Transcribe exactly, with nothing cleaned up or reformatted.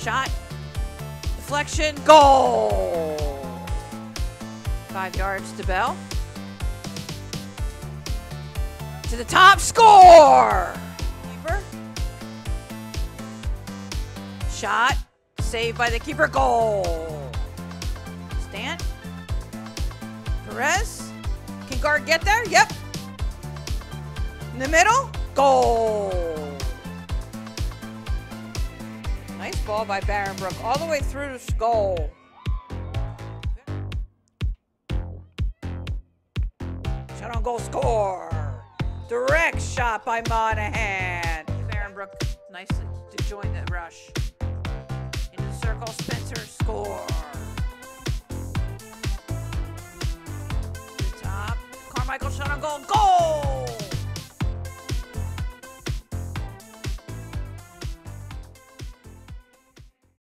Shot. Deflection. Goal. Five yards to Bell. To the top. Score. Keeper. Shot. Saved by the keeper. Goal. Stant. Perez. Can guard get there? Yep. In the middle. Goal. Nice ball by Baryenbruch all the way through to goal. Shot on goal, score. Direct shot by Monaghan. Baryenbruch, nice to, to join the rush. Into the circle, Spencer, score. To the top, Carmichael shot on goal, goal!